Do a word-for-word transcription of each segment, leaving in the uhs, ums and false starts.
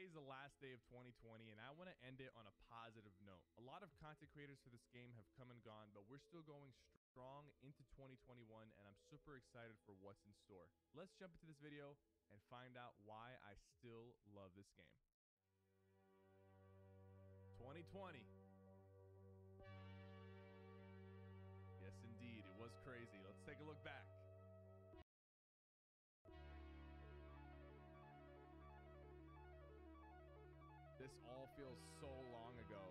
Today's the last day of twenty twenty, and I want to end it on a positive note. A lot of content creators for this game have come and gone, but we're still going strong into twenty twenty-one, and I'm super excited for what's in store. Let's jump into this video and find out why I still love this game. twenty twenty. Yes, indeed. It was crazy. Let's take a look back. This all feels so long ago.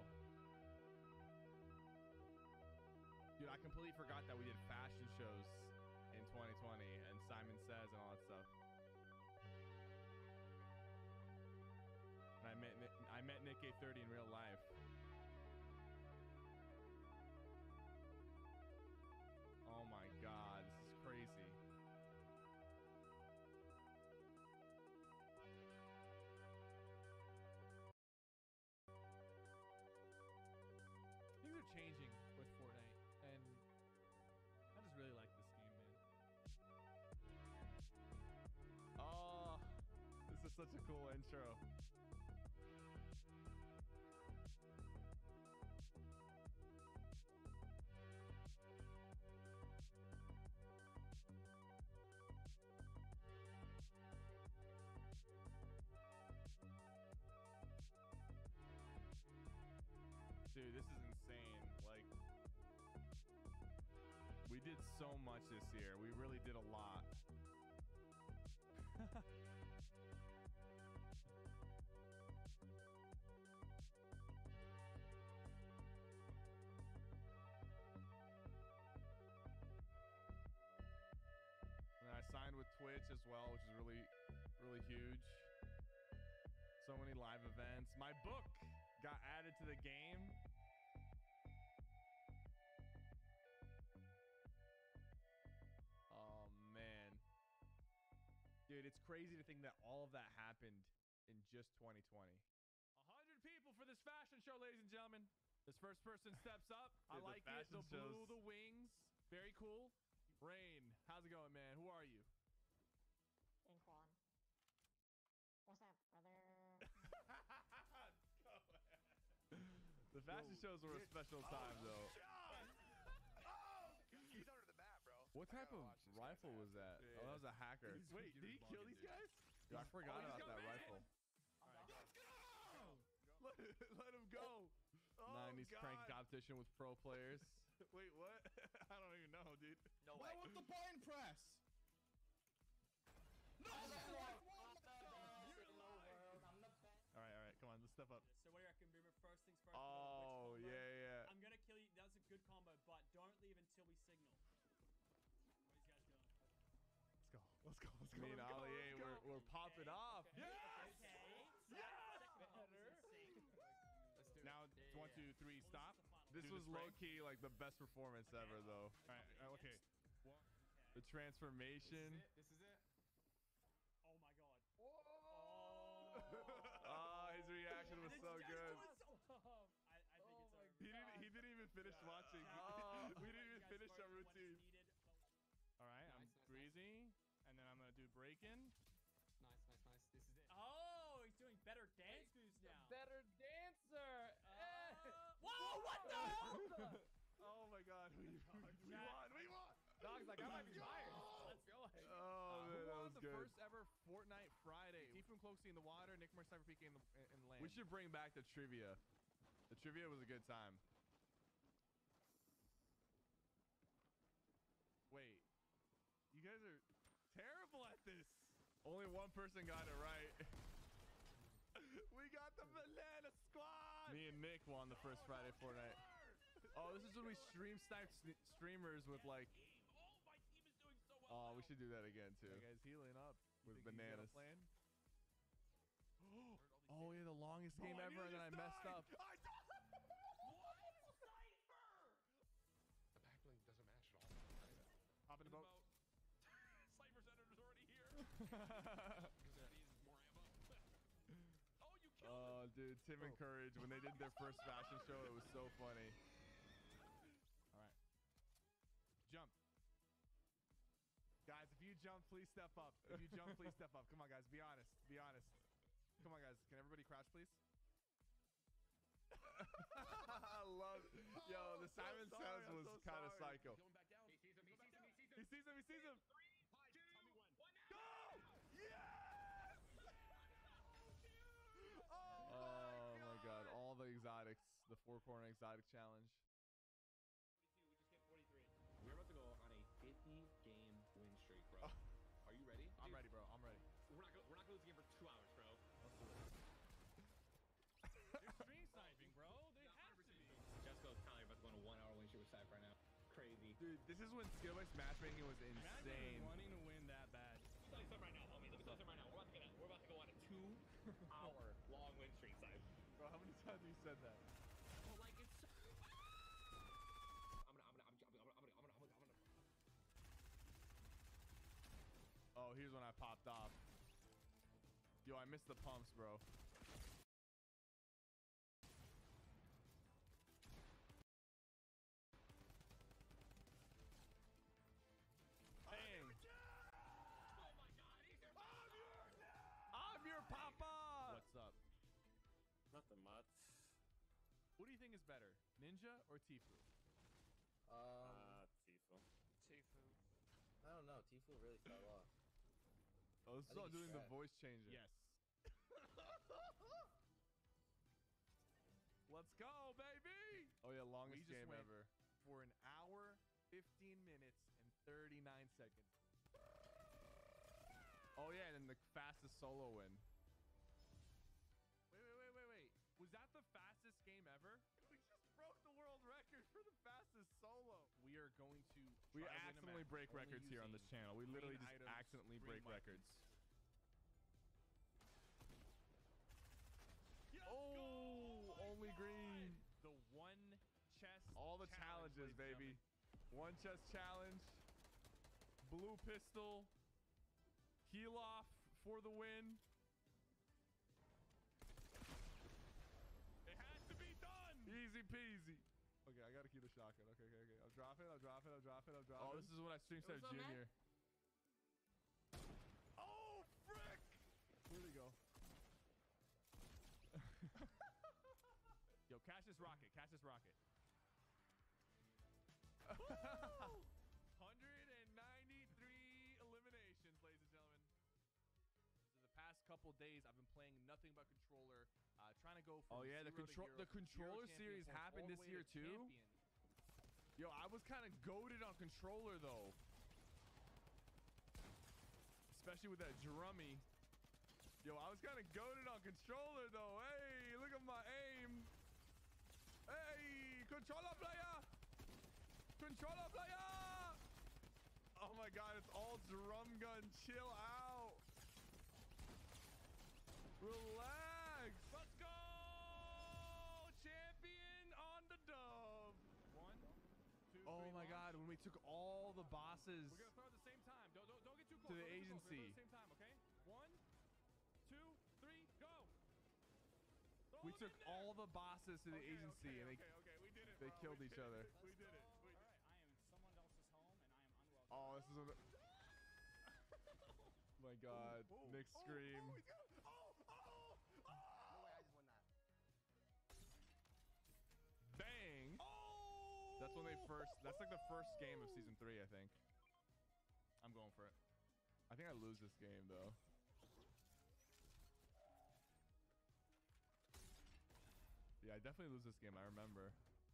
Dude, I completely forgot that we did fashion shows in twenty twenty and Simon Says and all that stuff. And I met Nick, I met Nick A thirty in real life. Oh my God, this is crazy. Things are changing with Fortnite, and I just really like this game, man. Oh, this is such a cool intro. Dude, this is insane. Like, we did so much this year. We really did a lot. And I signed with Twitch as well, which is really, really huge. So many live events. My book got added to the game. Oh man, dude, it's crazy to think that all of that happened in just twenty twenty. A hundred people for this fashion show, ladies and gentlemen. This first person steps up. Dude, I like it. The blue, shows. The wings, very cool. Rain, how's it going, man? Who are you? Inquan. What's up, brother? The fashion Yo, shows were a special oh, time, though. Oh, he's under the map, bro. What type of rifle was that? Yeah. Oh, that was a hacker. Wait, did he kill these guys? Dude, I forgot oh, about that man. rifle. Right. Let's go! Let, let him go. Oh, nineties God. prank competition with pro players. Wait, what? I don't even know, dude. No Why way. with the bind press? No! All right, all right, come on, let's step up. So what do you reckon? Remember, first things first. Oh, which yeah, yeah. I'm gonna kill you. That's a good combo, but don't leave until we signal. What are these guys doing? Let's go. Let's go. Let's go. Me and let's Ali, go, hey, we're, we're popping okay, off. Okay. Yes! Okay. Yes! Better. Let's do it. Now, yeah, one, two, three, stop. This do was the low key like the best performance okay. ever, though. All right, okay. okay. The transformation. This is it. This is it. Oh my God. Whoa! Oh, oh, his reaction was this so good. Was so I, I think Oh it's my over. He didn't. He didn't even finish Yeah. watching. Oh. We didn't even You guys finish first our when it's routine. needed, but- All right, Nice, I'm nice, breezy, and then I'm gonna do break-in. Nice, nice, nice. This is it. Oh, he's doing better dance moves now. Better dancer. Uh, whoa! What the? Oh my God, we, we, we won! We won! Dog's like, I might be fired. Let's go. Oh man, Who that won was the good. first ever Fortnite Friday? Tifu Cloaksy in the water, Nick Sniper P K in the in the land. We should bring back the trivia. The trivia was a good time. Wait, you guys are terrible at this. Only one person got it right. We got the banana squad. Me and Nick won the first Friday Fortnite. Oh, this is when we stream sniped streamers with like. Oh, my team is doing so well. Oh, we should do that again You too. guys healing up You With think you got a bananas. plan? Oh yeah, the longest game Oh, I ever, and then I nearly messed died. up. I died. The backlink doesn't match at all. Hop in the boat. Cypher Senator's already here. Oh, you killed him. Oh, dude, Tim and Courage, when they did their first fashion show, it was so funny. All right. Jump. Guys, if you jump, please step up. If you jump, please step up. Come on, guys. Be honest. Be honest. Come on, guys. Can everybody crack? please. I love. Yo, the Simon sorry, Says I'm was so kind of sorry. psycho. Going back down. He sees him. He sees him. He sees him. He sees him. He sees him. Go! Yes! Oh my god! All the exotics, the four corner exotic challenge. forty-two. We just hit forty-three. We're about to go on a fifty game win streak, bro. Are you ready? I'm Dude, ready, bro. I'm ready. We're not. Go we're not going to lose the game for two hours, bro. They're stream sniping, bro. They have to be. Jesco's telling you about to go on a one hour win streak with Cypher right now. Crazy. Dude, this is when skill-based matchmaking was Imagine insane. wanting to win that bad. Let me tell you something right now, homie. Let me tell you something right now. We're about to, get a, we're about to go on a two hour long win streak, Cypher. Bro, how many times have you said that? Well, like it's. I'm gonna, I'm gonna, I'm gonna, I'm gonna, I'm gonna, I'm gonna, I'm gonna. Oh, here's when I popped off. Yo, I missed the pumps, bro. Dang. Oh my God, he's your I'm your papa. What's up? Nothing much. What do you think is better, Ninja or Tfue? Um, Uh, Tifu. Tifu. I don't know. Tfue really fell off. Oh, this I is think all he's doing the trash. voice changer. Yes. Let's go, baby. Oh yeah, longest just game went ever. For an hour, fifteen minutes, and thirty-nine seconds. Oh yeah, and then the fastest solo win. Wait, wait, wait, wait, wait. Was that the fastest game ever? We just broke the world record for the fastest solo. We are going to. We try to win a accidentally match break only records here on this using channel. We green literally just items, accidentally green break weapons. records. Oh, only green. The one chest. All the challenge, challenges, ladies and baby. One chest challenge. Blue pistol. Heal off for the win. It has to be done. Easy peasy. Okay, I gotta keep the shotgun. Okay, okay, okay. I'll drop it. I'll drop it. I'll drop it. I'll drop it. Oh, this is what I stream said What's up, man? Junior. Oh, frick! Where'd he go? Yo, catch this rocket. Catch this rocket. one hundred ninety-three eliminations, ladies and gentlemen. For the past couple days, I've been playing nothing but controller, uh, trying to go from Oh yeah, the zero to control hero- the hero controller champion series points all happened the this way year to too. champion. Yo, I was kind of goated on controller though. Especially with that drummy. Yo, I was kind of goated on controller though. Hey, look at my aim. Hey, controller player. Controller player. Oh my god, it's all drum gun. Chill out. Relax. Let's go! Champion on the dub. One, two, Oh three, my launch. god, when we took all the bosses. We're gonna throw at the same time. Don't don't, don't get too close. To the Don't get too close. We're gonna agency. throw at the same time, okay? One, two, three, go. Throw We them took in there. all the bosses to the Okay, agency okay, and they okay, okay, we did it. they bro. killed We each did other. it. We did it. We, All right, I am someone else's home, and I am unwelcome. Oh, this is what the- my god. Nick scream. No way, I just won that. Bang. That's when they first that's like the first game of season three, I think. I'm going for it. I think I lose this game though. Yeah, I definitely lose this game, I remember.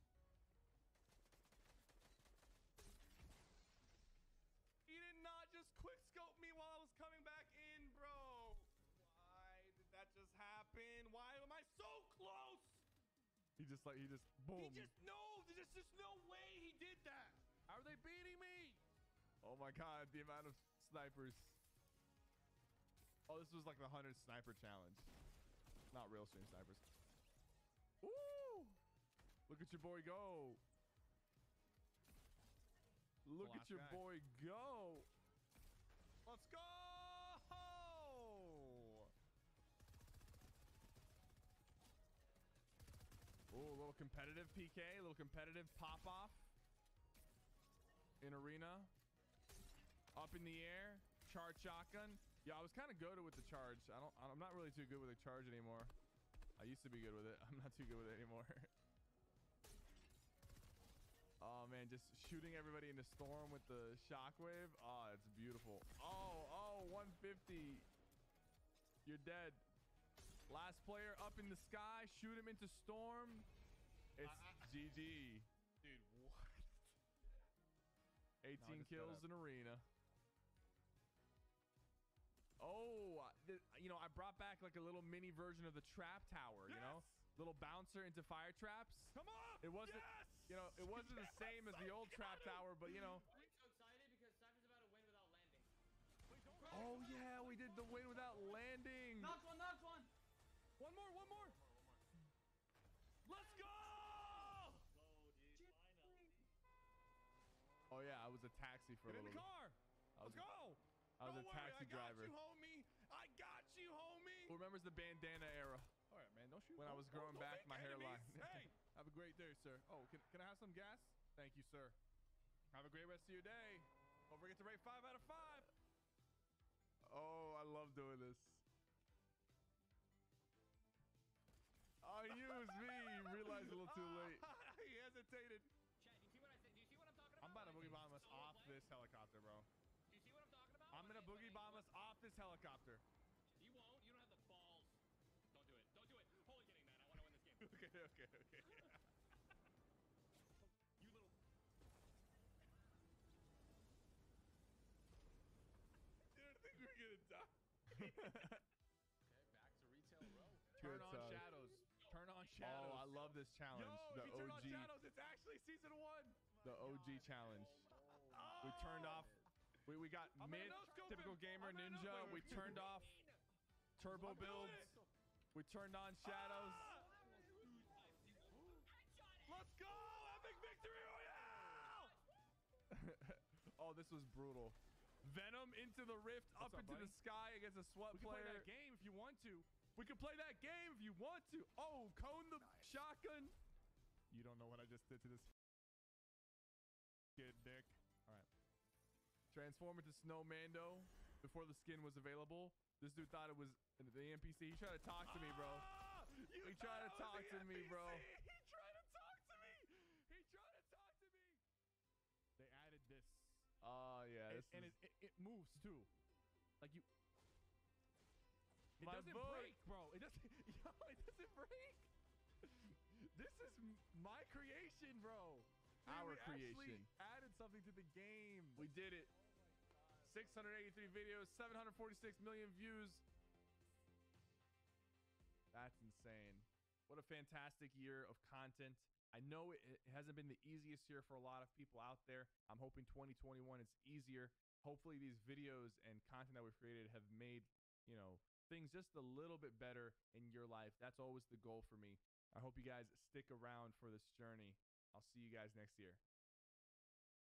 You did not just quick scope me while I was coming back in, bro. Why did that just happen? Why am I so close? He just like he just boom. He just no. There's just no way he did that. How are they beating me? Oh my god, the amount of snipers. Oh, this was like the one hundred sniper challenge. Not real stream snipers. Woo! Look at your boy go. Look at last your guy. boy go. Let's go. Oh, a little competitive P K, a little competitive pop off. In arena. Up in the air. Charge shotgun. Yeah, I was kind of goated with the charge. I don't I'm not really too good with the charge anymore. I I used to be good with it. I'm not too good with it anymore. Oh man, just shooting everybody in the storm with the shockwave. Oh, it's beautiful. Oh, oh, one fifty. You're dead. Last player up in the sky. Shoot him into storm. It's G G. Dude, what? eighteen just kills gotta- in arena. Oh, th- you know, I brought back like a little mini version of the trap tower, you know? Little bouncer into fire traps. Come on! It wasn't, Yes! you know, it wasn't the same as the old trap tower, but you know. I'm so excited because Cypher's about to win without landing. Oh yeah, we did the win without landing. Knocked one, knocked one. One more, one more. Let's go! Oh yeah, I was a taxi for Get a in little the bit. car. I Let's was, go. I was Don't a worry, taxi I got driver. you, homie. I got you, homie. Who remembers the bandana era? All right, man. Don't shoot. When I Don't- was don't- growing don't back make my hairline. enemies. Hey, have a great day, sir. Oh, can, can I have some gas? Thank you, sir. Have a great rest of your day. Don't forget to rate five out of five. Oh, I love doing this. Oh, you was me. You realized a little too late. He hesitated. Chat, do you see what I said? Do you see what I'm talking about? I'm about to When I boogie say bomb us solo off play? this helicopter, bro. Do you see what I'm talking about? I'm When gonna I- when boogie I- bomb us off this helicopter. You won't. You don't have the balls. Don't do it. Don't do it. Holy kidding, man. I want to win this game. Okay, okay, okay. You little. Dude, I think we're gonna die. Okay, back to retail row. Turn Good on time. shadows. Turn on shadows. Oh, I love this challenge. Yo, the if you turn O G, on shadows, it's actually season one. the O G challenge. Oh. We turned off. We, we got I'm mid, gonna no-scope typical him. gamer I'm gonna ninja. no-scope We him. turned off turbo I'm doing builds. it. We turned on shadows. Ah! Let's go! Epic victory royale! Oh, this was brutal. Venom into the rift, up What's up, into buddy? the sky against a SWAT We can play player. that game if you want to. We can play that game if you want to. Oh, cone the shotgun. You don't know what I just did to this kid, Dick. All right. Transform into Snowmando before the skin was available. This dude thought it was the N P C. He tried to talk to me, bro. Ah! You He thought tried I to was talk the to me, bro. N P C. He tried to talk to me. He tried to talk to me. They added this. Oh, yeah. And, This and is, it, it, it moves too. Like you. It My doesn't boy. break, bro. It doesn't. Yo, it doesn't break. This is m- my creation, bro. Dude, Our we actually creation. added something to the game. we did it. six hundred eighty-three videos, seven hundred forty-six million views. That's insane. What a fantastic year of content. I know it, it hasn't been the easiest year for a lot of people out there. I'm hoping twenty twenty-one is easier. Hopefully these videos and content that we've created have made, you know, things just a little bit better in your life. That's always the goal for me. I hope you guys stick around for this journey. I'll see you guys next year.